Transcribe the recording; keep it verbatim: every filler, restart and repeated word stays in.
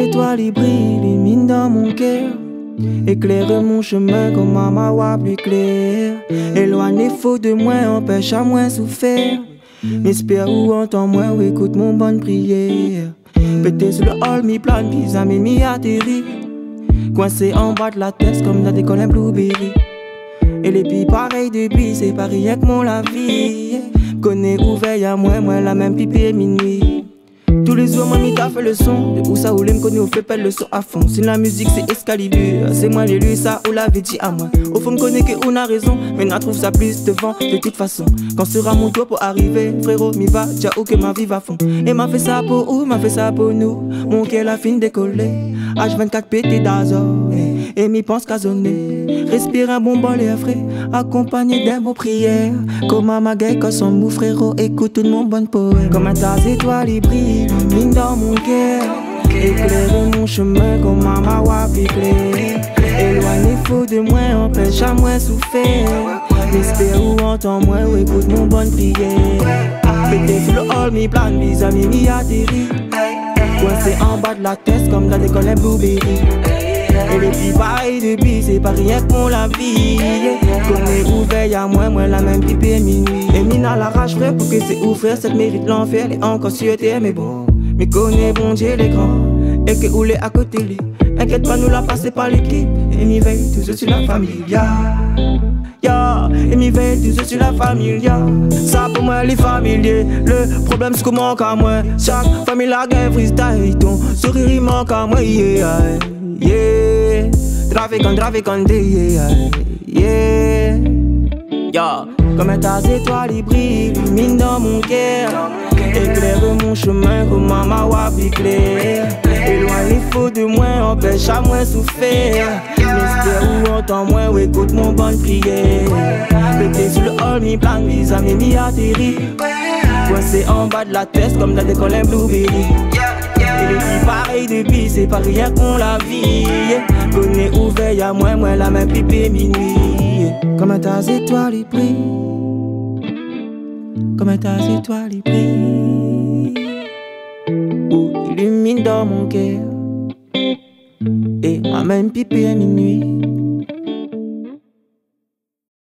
étoiles y brillent, illumine dans mon cœur. Éclaire mon chemin comme un mawa plus clair. Éloigne faux de moi, empêche à moins souffrir. M'espère ou entends moi ou écoute mon bonne prière. Pété sur le hall, mi plane, puis amis mi atterri. Coincé en bas de la tête comme dans des collins blueberry. Et les filles pareilles depuis, c'est pas rien que mon la vie. Connais ou veille à moi, moi la même pipe et minuit. Tous les jours, moi, t'a fait le son. De où ça ou me connaît, ou fait pelle le son à fond. Si la musique c'est Excalibur, c'est moi l'élu, ça ou l'avait dit à moi. Au fond, me connaît que on a raison, mais n'a trouve ça plus devant. De toute façon, quand sera mon tour pour arriver, frérot, mi va, déjà ou que ma vie va fond. Et m'a fait ça pour où, m'a fait ça pour nous. Mon cœur la fin décollé, H vingt-quatre pété d'azor. Et m'y pense casonner. Respire un bon bol et un frais, accompagné d'un beau prière. Comme un maguet, quand son mou frérot, écoute tout mon bon poème. Comme un tas d'étoiles, il brille. Mine dans mon cœur, éclaire mon chemin comme un mawa clair. Éloigne faux de moi, empêche à moi souffrir. M'espère ou entends moi ou écoute mon bonne prière. Pété sur le hall, mi plane, mes amis mi atterri. Coincé en bas de la tête comme dans des collins blueberry. Et les filles pareilles depuis, c'est pas rien que mon la vie. Connais ou veille à moi, moi la même pipe et minuit. Et mine à la rage frère pour que c'est ouvrir, cette mérite l'enfer. Elle est encore sur terre mais bon. Mais connais bon Dieu les grands. Et que ou les à côté les. Inquiète pas, nous la passer par l'équipe. Et m'y veille toujours sur la famille. Ya, ya. Et m'y veille toujours sur la famille. Ya. Ça pour moi les familiers. Le problème c'est qu'on manque à moi. Chaque famille la gagne freestyle. Ton sourire il manque à moi. Yeah, yeah. Trafiquant, trafiquant, yeah, yeah. Yeah. Comme un tas d'étoiles, il brille, illumine dans mon cœur. Éclaire mon chemin comme un mawa clair. Éloigne les faux de moi, empêche à moi souffrir. M'espère ou entends moi ou écoute mon bonne prière. Pété sur le hall, mi plane, mes amis mi atterri. Coincé en bas de la tête comme dans des collins blueberry. Et les filles pareilles depuis, c'est pas rien qu'on la vie. Connais ou veille à moi, moi la même pipe et minuit. Comme un tas d'étoiles, il brille. Comme un tas d'étoiles, il brille. Ou illumine dans mon cœur. Et ma même pipe et minuit.